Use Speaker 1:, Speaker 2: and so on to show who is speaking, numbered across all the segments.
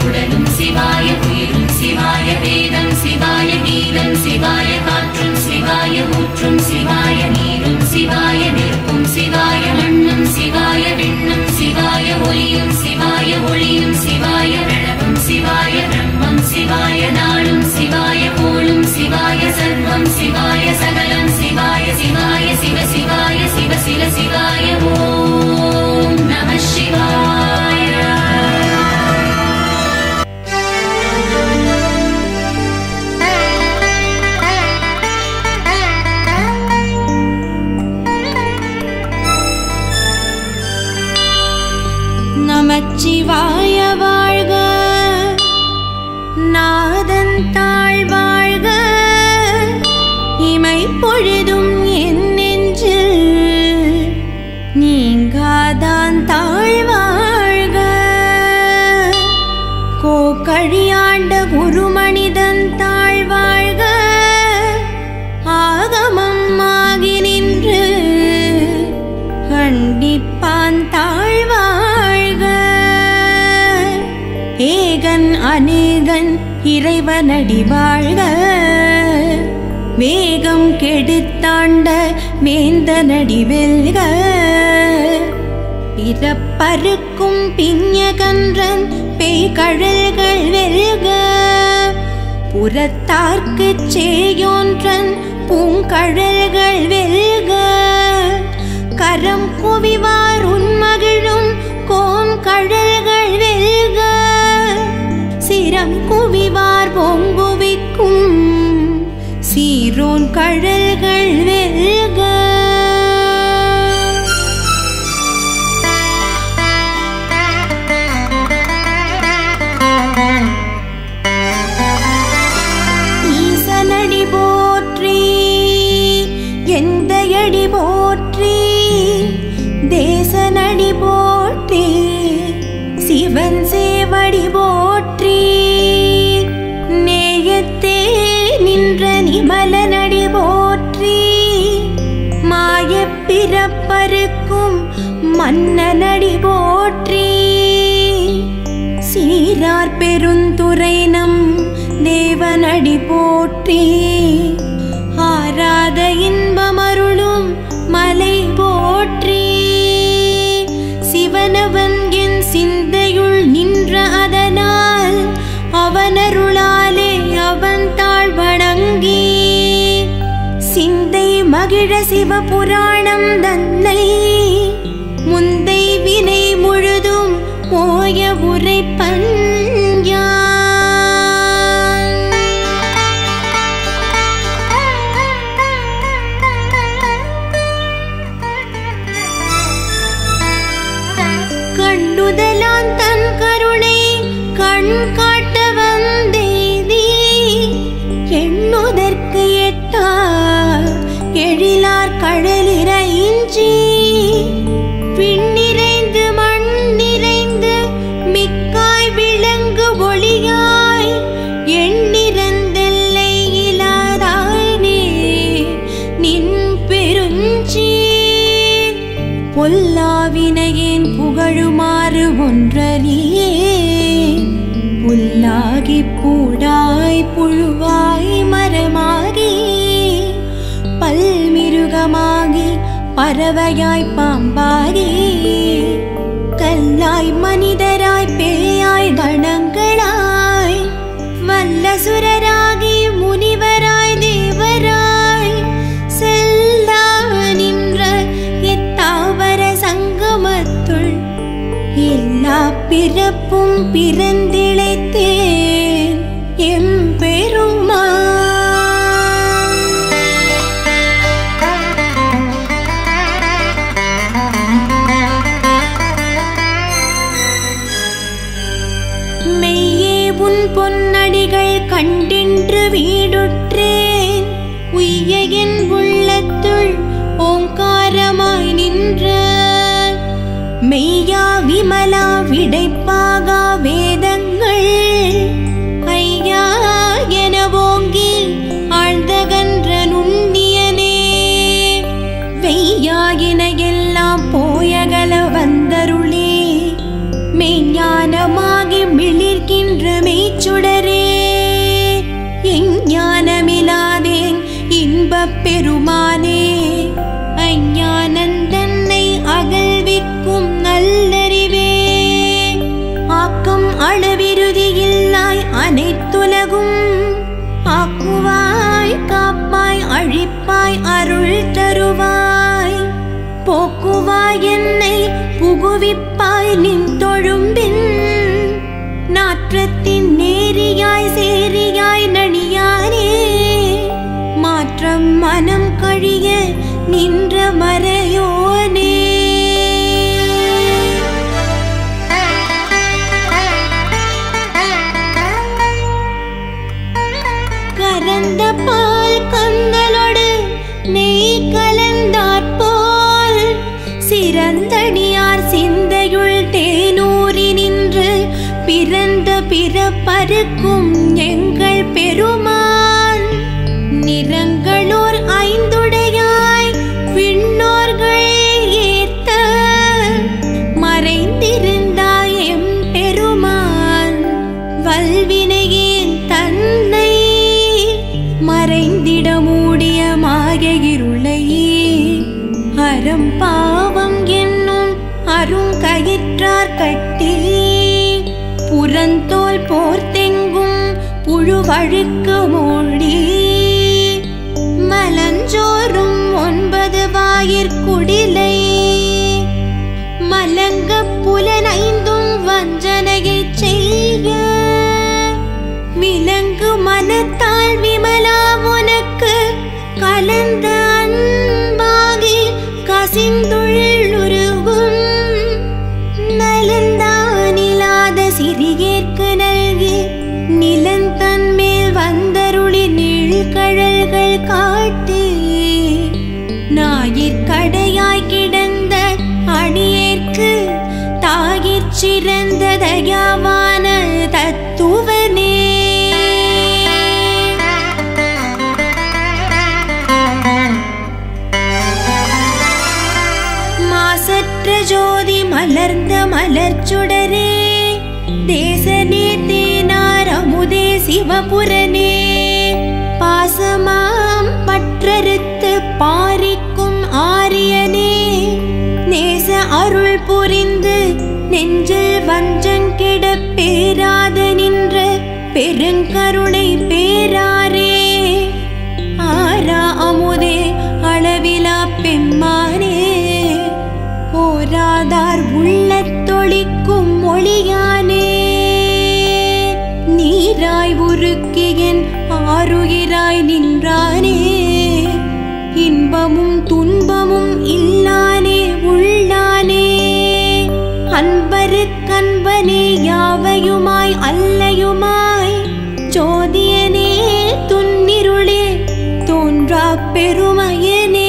Speaker 1: உடலும் சிவாய உயிரும் சிவாய வேதம் சிவாய கீதம் சிவாய காற்றும் சிவாய ஊற்றும் சிவாய நீரும் சிவாய நெருப்பும் சிவாய மண்ணும் சிவாய விண்ணும் சிவாய ஒலியும் சிவாய ஒளியும் சிவாய பிரணவம் சிவாய பிரம்மம் சிவாய நாளும் சிவாய கோளும் சிவாய சர்வம் சிவாய சகலம் சிவாய சிவாய சிவ சிவாய சிவ சில சிவாய ஓம் நம சிவாய.
Speaker 2: நமச்சிவாய வாழ்க, நாதன் தாழ் வாழ்க, இமை பொழுதும் என் நெஞ்சில் நீங்காதான் தாழ் வாழ்க. கோக்கழியாண்ட குருமனிதன் தாழ் வாழ்க, ஆகமம் ஆகி நின்று கண்டிப்பான் தாழ் வாழ்க. ஏகன் அநேகன் இறைவனடி வாழ்க, வேகம் கெடுத்தாண்ட வேந்தனடி வெல்க. பிறப்பறுக்கும் பிஞகன்றன் பேய்கழல்கள் வெல்க, புறத்தார்க்குச் சேயோன்றன் பூங்கழல்கள் வெல்க. கரம் குவிவார் உன்மகிழும் கோம் கழல்கள் வெல்க, சிரம் குவிவார் பொங்குவிக்கும் சீரோன் கழல்கள் வெல்க. ஈசனடி போற்றி, எந்தையடி போற்றி, தேசனடி போற்றி, சிவன் சேவடி போற்றி, நேயத்தே நின்ற நிமலனடி போற்றி, மாயப் பிறப்பறுக்கும் மன்னனடி போற்றி, சீரார் பெருந்துரை நம் தேவனடி போற்றி, ஆராத இன்பமருளும் மலை போற்றி, சிவனவன் என் சிந்தையுள் நின்ற அதனால் அவனருளாலே அவன் தாழ் வணங்கி, சிந்தை மகிழ சிவபுராணம் தன்னை முந்தை வினை முழுதும் போய உரைப்பன் யான். கண்டுதலான் தன் கருணை கண் காட்ட வந்தேதி, எண்ணுதற்கு எட்டா எழிலார் கடலிறைஞ்சி, விண்ணிறைந்து மண் நிறைந்து மிக்காய் விளங்கு ஒளியாய், எண்ணிறந்தெல்லை இலாதானே நின் பெருஞ்சி, பொல்லாவினையேன் புகழுமாறு ஒன்றறியே, புல்லாகி பூடாய் புழுவாய் மரமாகி, பல்மிருகமாகி பறவையாய் பாம்பாகி, கல்லாய் மனிதராய் பேயாய் கணங்களாய், வல்லசுரராகி முனிவராய் தேவராய், செல்லா நின்ற இத்தாவர சங்கமத்துள் எல்லா பிறப்பும் பிறந்திழைத்தேன் எம்பெருமான். மெய்யே உன் பொன்னடிகள் கண்டின்று வீடுற்றேன், உய்ய என் உள்ளத்துள் ஓங்காரமாய் நின்ற, மெய்யா விமலா விடைப்பாகா வேதங்கள் ஐயா என ஓங்கி ஆழ்ந்தகன்ற நுண்ணியனே, வெய்யா என எல்லாம் போயகல வந்தருளே, மெய்ஞான ஞானமாகி மிளிர்கின்ற மெய்ச்சுடரே, எஞ்ஞானமிலாதேன் இன்பப் பெருமானே, அஞ்ஞானந்தன்னை அகழ்விக்கும் நல்லறிவே, ஆக்கம் அளவிருதியில்லாய் அனைத்துலகும் ஆக்குவாய் காப்பாய் அழிப்பாய் அருள் தருவாய், போக்குவாய் என்னை புகுவிப்பாய் நின் தொழும்பின், நாற்றத்தின் நேரியாய் சேரியாய் நணியானே, மாற்றம் மனம் கழிய நின்ற மறையோனே. கரந்த பால் கந்தலோடு நெய் கலந்தாற்போல், சிறந்தடியார் சிந்தையுள் தேனூறி நின்று பிறந்த பிறப்பறுக்கும் எங்கள் பெருமான், நிறங்களோர் ஐந்துடையாய் விண்ணோர்கள் ஏத்த மறைந்திருந்தாய் எம் பெருமான், வல்வினையேன் தன்னை மறைந்திட மூடிய மாய இருளையே, அறம் பாவம் என்னும் அருங்கயிற்றார் கட்டி, புறந்தோல் போர்த்தெங்கும் புழுவழுக்கு மூடி, மலஞ்சோறும் 9 வாயிற்குடிலை, மலங்க புலனைந்தும் வஞ்சனையைச் செய்ய, விலங்கு மனத்தால் விமலா உனக்கு கலந்த அன்பாகி கசிந்துள்ளுருகும், நலந்தானிலாத சிறியேற்கு நல்கி நிலந்தன் மேல் வந்தருளி நீழ்கழல்கள் காட்டி, ஞாயிற்கடையாய் கிடந்த அடியேற்கு தாயிற் சிறந்த தயாவான தத்துவனே. மாசற்ற ஜோதி மலர்ந்த மலர்ச்சுடரே, தேசனே தேனார் அமுதே சிவபுரனே, பாசமாம் பற்றறுத்து பாரிக்கும் ஆரியனே, நேச அருள் புரிந்து நெஞ்சில் வஞ்சங்கிட பேராத நின்ற பெருங்கருணை பேராரே, ஆரா அமுதே அளவிலா பெம்மானே, ஓராதார் உள்ளத்தொழிக்கும் மொழியானே, நீராய் உருக்கியன் ஆருயிராய் நின்றானே, இன்பமும் துன்பமும் இல்லானே உள்ளானே, அன்பருக்கன்பனே யாவையுமாய் அல்லையுமாய், ஜோதியனே துன்னிருளே தோன்றா பெருமையனே.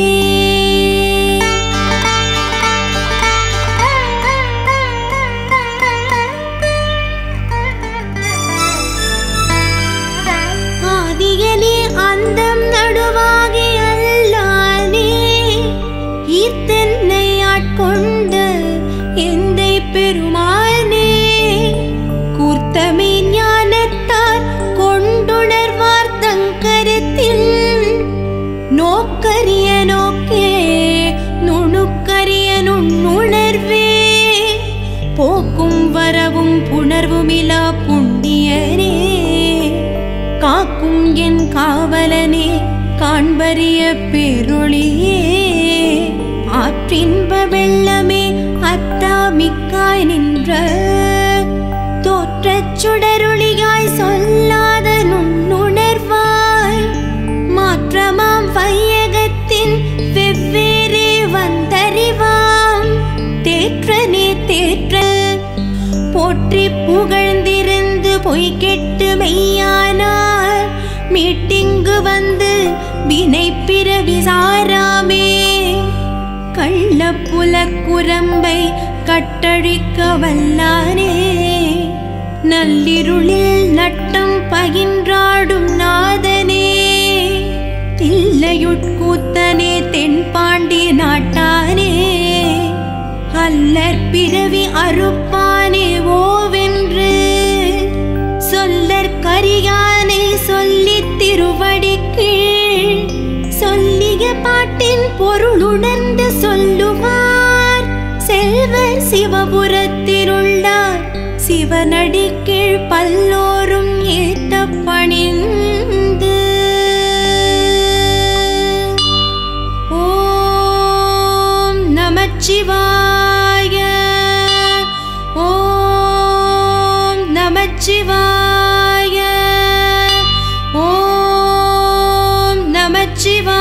Speaker 2: ஆதியனே அந்தம் நடுவாகி அல்லானே, ஈர்த்தென்னை ஆட்கொண்ட எந்தை பெருமானே, கூர்த்தமே ஞானத்தார் கொண்டுணர்வார் தங்கரத்தில், நோக்கரிய நோக்கே நுணுக்கரிய நுண்ணுணர்வே, போக்கும் வரவும் புணர்வுமிலா புண்ணியனே, காக்கும் என் காவலனே காண்பரிய பேரொளியே, ஆற்றின்ப வெள்ளமே அத்தாமிக்காய் நின்ற, தோற்றச் சுடரொளியாய் சொல்லாத நுண்ணுணர்வாய், மாற்றமாம் வையகத்தின் வெவ்வேறே வந்தறிவாம், தேற்றனே தேற்ற போற்றி புகழ்ந்திருந்து பொய் கெட்டு மெய்யானார், மீட்டிங்கு வந்து வினை பிறவி சாராமே, கள்ளப்புலக்குரம்பை கட்டழிக்க வல்லானே, நள்ளிருளில் நட்டம் பகின்றாடும் நாதனே, தில்லையுட்கூத்தனே தென்பாண்டி நாட்டானே, அல்லற் பிறவி அறுப்பானே சிவனடி கீழ் பல்லோரும் ஏத்த பணிந்து ஓம் நமச்சிவாய ஓம் நமச்சிவாய ஓம் நமச்சிவாய